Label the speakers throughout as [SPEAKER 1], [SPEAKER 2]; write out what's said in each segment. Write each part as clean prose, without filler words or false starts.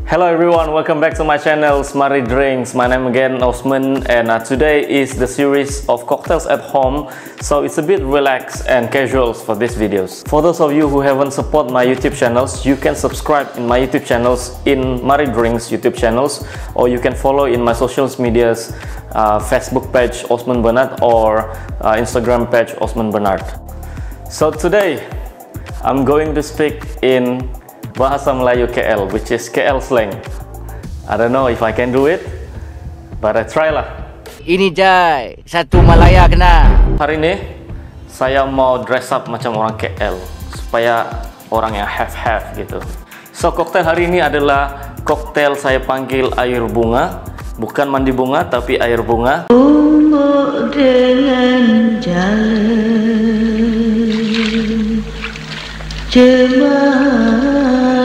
[SPEAKER 1] Hello everyone, welcome back to my channel Mari Drinks. My name again Osman, and today is the series of cocktails at home, so it's a bit relaxed and casual for these videos. For those of you who haven't supported my YouTube channels, you can subscribe in my YouTube channels, in Mari Drinks YouTube channels, or you can follow in my social medias, Facebook page Osman Bernard or Instagram page Osman Bernard. So today I'm going to speak in Bahasa Melayu KL, which is KL slang. I don't know if I can do it, but I try lah.
[SPEAKER 2] Ini Jai, satu Malaya kena.
[SPEAKER 1] Hari ini saya mau dress up macam orang KL supaya orang yang have gitu. So koktail hari ini adalah koktail saya panggil air bunga, bukan mandi bunga tapi air bunga.
[SPEAKER 3] Ungu dengan jalan cemara.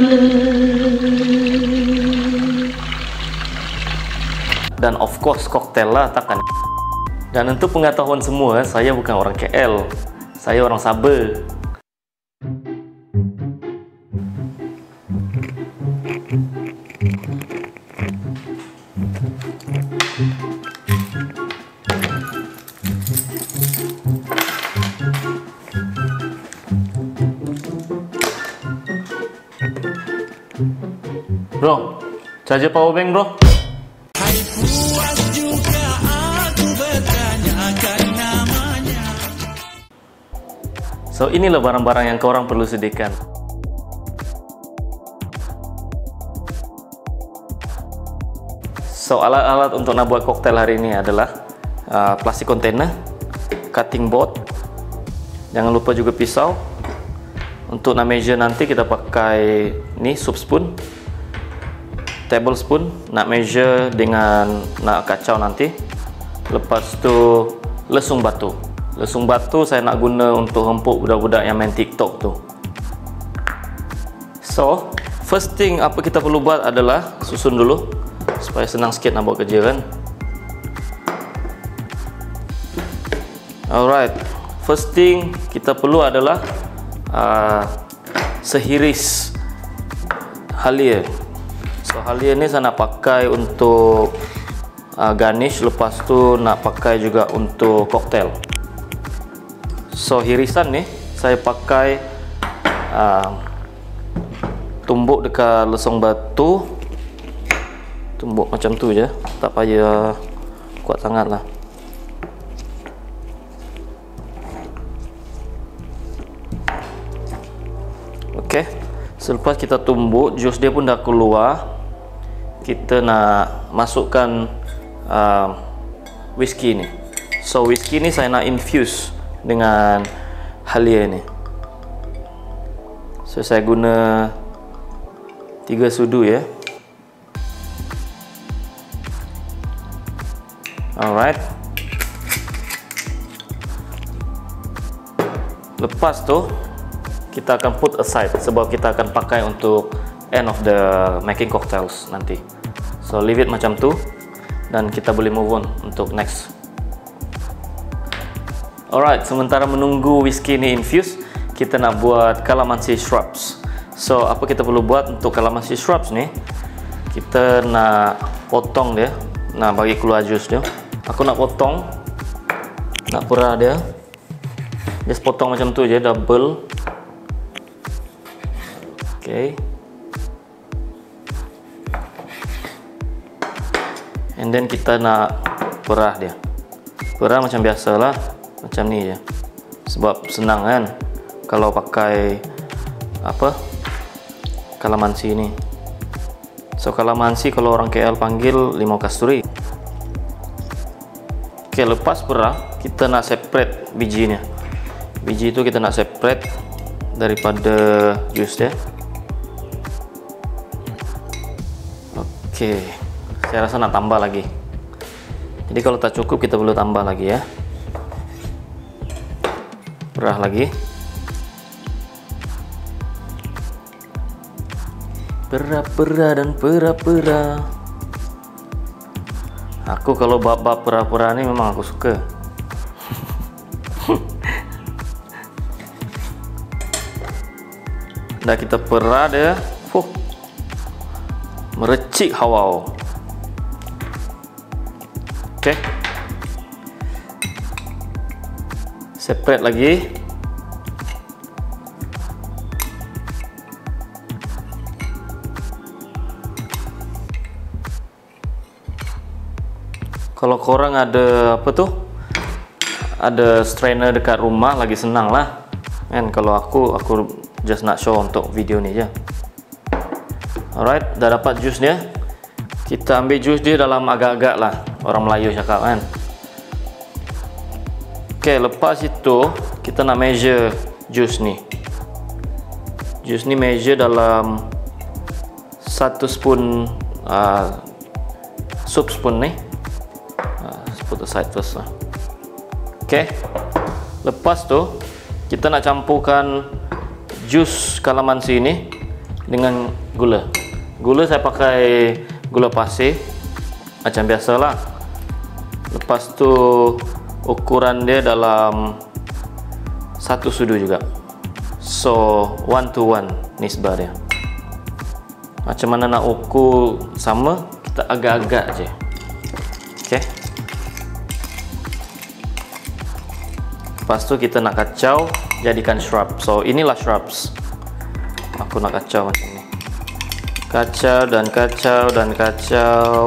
[SPEAKER 1] Dan of course koktail lah takkan. Dan untuk pengetahuan semua, saya bukan orang KL, saya orang Sabah. Bro, charger power bank bro. So inilah barang-barang yang korang perlu sediakan. So alat-alat untuk nak buat koktail hari ini adalah plastik container, cutting board, jangan lupa juga pisau. Untuk nak measure nanti kita pakai ni soup spoon, tablespoon, nak measure dengan nak kacau nanti. Lepas tu lesung batu. Lesung batu saya nak guna untuk hempuk budak-budak yang main TikTok tu. So first thing apa kita perlu buat adalah susun dulu supaya senang sikit nak buat kerja kan. Alright, first thing kita perlu adalah sehiris halia. So halia ni saya nak pakai untuk garnish, lepas tu nak pakai juga untuk koktail. So hirisan ni saya pakai tumbuk dekat lesung batu, tumbuk macam tu je, tak payah kuat sangat lah. Okay, selepas kita tumbuk, jus dia pun dah keluar, kita nak masukkan whisky ni. So whisky ni saya nak infuse dengan halia ni. So saya guna 3 sudu ya. Alright. Lepas tu kita akan put aside sebab kita akan pakai untuk end of the making cocktails nanti. So leave it macam tu dan kita boleh move on untuk next. Alright, sementara menunggu whisky ni infuse, kita nak buat calamansi shrubs. So apa kita perlu buat untuk calamansi shrubs ni? Kita nak potong dia, nak bagi keluar jus dia. Aku nak potong, nak perah dia. Just potong macam tu je, double. Okay. And then kita nak perah dia. Perah macam biasalah, macam ni je. Sebab senang kan kalau pakai apa? Calamansi ni. So calamansi kalau orang KL panggil limau kasturi. Okay, lepas perah kita nak separate bijinya. Biji itu kita nak separate daripada jus dia. Okay, saya rasa nak tambah lagi. Jadi kalau tak cukup kita perlu tambah lagi ya. Perah lagi. Perah-perah dan perah-perah. Aku kalau bab-bab perah-perah ni memang aku suka. Dah kita perah dia. merecik hawa. Oke. Separate lagi. Kalau korang ada apa tuh? Ada strainer dekat rumah, lagi senang lah. And kalau aku just nak show untuk video ni je. Alright, dah dapat jus dia. Kita ambil jus dia dalam agak-agak lah, orang Melayu cakap kan. Oke, lepas itu kita nak measure jus ni. Jus ni measure dalam 1 spoon soup spoon ni. Put aside first lah. Oke, lepas tu kita nak campurkan jus kalamansi ini dengan gula. Gula saya pakai gula pasir macam biasalah. Lepas tu ukuran dia dalam 1 sudu juga. So 1:1 nisbah dia. Macam mana nak ukur sama, kita agak-agak je. Oke. Lepas tu kita nak kacau, jadikan shrub. So inilah shrubs. Aku nak kacau macam ni. Kacau dan kacau dan kacau.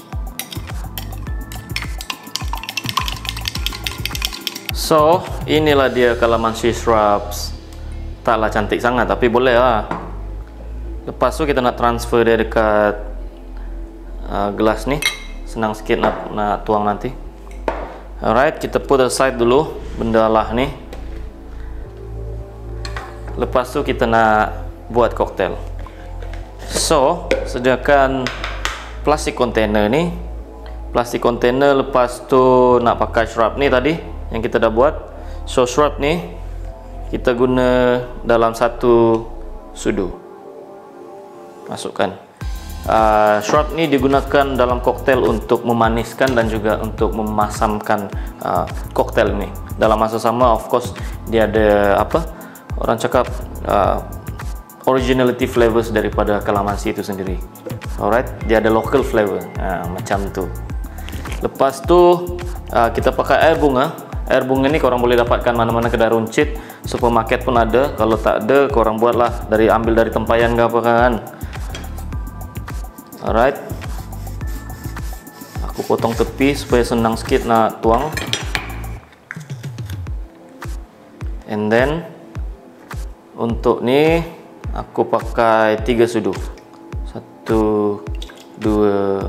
[SPEAKER 1] So inilah dia kalamansi shrubs. Taklah cantik sangat, tapi boleh lah. Lepas tu kita nak transfer dia dekat gelas ni. Senang sikit nak tuang nanti. Alright, kita put aside dulu benda lah ni. Lepas tu kita nak buat koktail. So sediakan plastik container ni. Plastik container, lepas tu nak pakai shrub ni tadi yang kita dah buat. So shrub ni kita guna dalam 1 sudu. Masukkan. Shrub ni digunakan dalam koktail untuk memaniskan dan juga untuk memasamkan koktail ni. Dalam masa sama, of course, dia ada apa? Orang cakap originality flavors daripada kalamansi itu sendiri. Alright, dia ada local flavor. Macam tu. Lepas tu kita pakai air bunga. Air bunga ni korang boleh dapatkan mana-mana kedai runcit, supermarket pun ada. Kalau tak ada, korang buatlah ambil dari tempayan ke apa kan. Alright, aku potong tepi supaya senang sikit nak tuang. And then untuk ni aku pakai 3 sudu. 1, 2,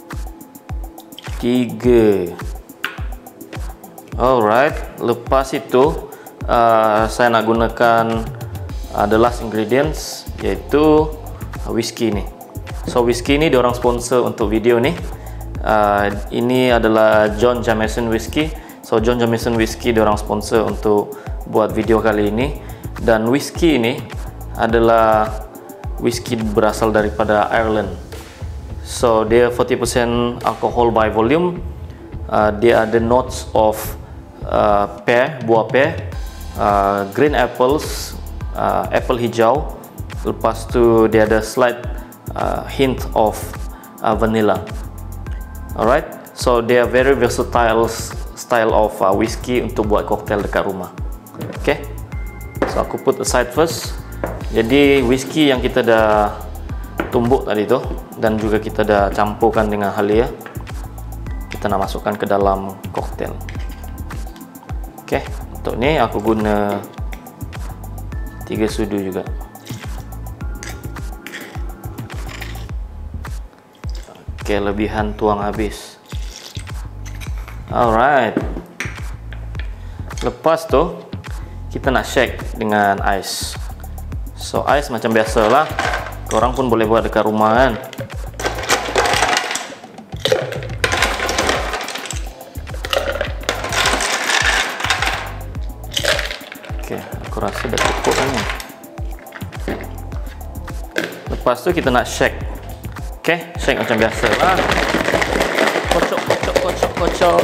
[SPEAKER 1] 3. Alright, lepas itu saya nak gunakan the last ingredients, iaitu whisky ni. So whisky ni diorang sponsor untuk video ni. Ini adalah John Jameson Whiskey. So John Jameson Whiskey diorang sponsor untuk buat video kali ini. Dan whisky ini adalah whisky berasal daripada Ireland. So dia 40% alcohol by volume. Dia ada notes of pear, buah pear, green apples, apple hijau. Lepas tu dia ada slight hint of vanilla. Alright, so they are very versatile style of whisky untuk buat koktail dekat rumah. Okay, so aku put aside first. Jadi whisky yang kita dah tumbuk tadi tu dan juga kita dah campurkan dengan halia, kita nak masukkan ke dalam koktail. Okay, untuk ni aku guna 3 sudu juga. Kelebihan tuang habis. Alright, lepas tu kita nak shake dengan ais. So ais macam biasa lah, korang pun boleh buat dekat rumah kan. Okay, aku rasa dah cukup kan ni. Lepas tu kita nak shake. Okay, shake macam biasa lah. Kocok, kocok, kocok, kocok.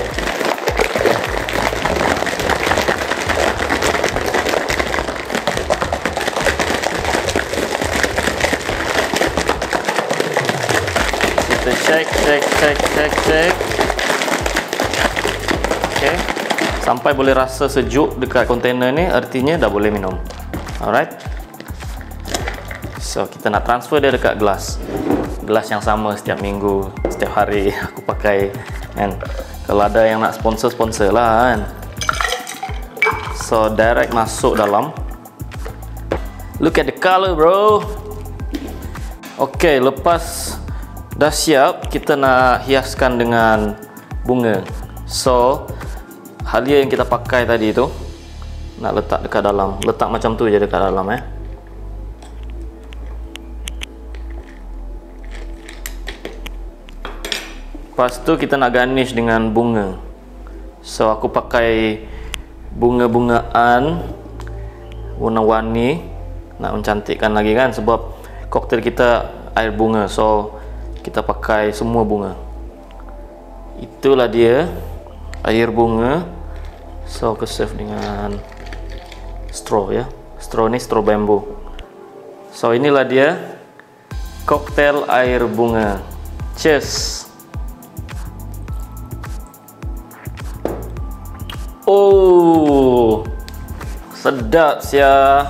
[SPEAKER 1] Cek. Oke. Sampai boleh rasa sejuk dekat kontainer ni, artinya dah boleh minum. Alright. So, kita nak transfer dia dekat gelas. Gelas yang sama setiap minggu, setiap hari aku pakai kan. Kalau ada yang nak sponsor lah kan. So, direct masuk dalam. Look at the color, bro. Okay, lepas dah siap, kita nak hiaskan dengan bunga. So, halia yang kita pakai tadi tu nak letak dekat dalam. Letak macam tu je dekat dalam Lepas tu kita nak garnish dengan bunga. So aku pakai bunga-bungaan warna-warni, nak mencantikkan lagi kan, sebab koktel kita air bunga. So kita pakai semua bunga. Itulah dia air bunga. So aku serve dengan straw ya. Straw ni straw bambu. So inilah dia koktel air bunga. Cheers. Oh, sedap sia.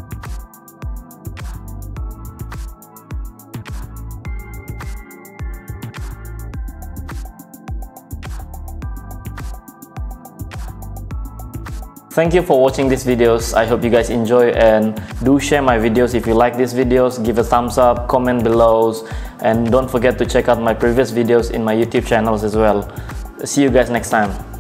[SPEAKER 1] Thank you for watching these videos. I hope you guys enjoy, and do share my videos if you like these videos. Give a thumbs up, comment below, and don't forget to check out my previous videos in my YouTube channels as well. See you guys next time.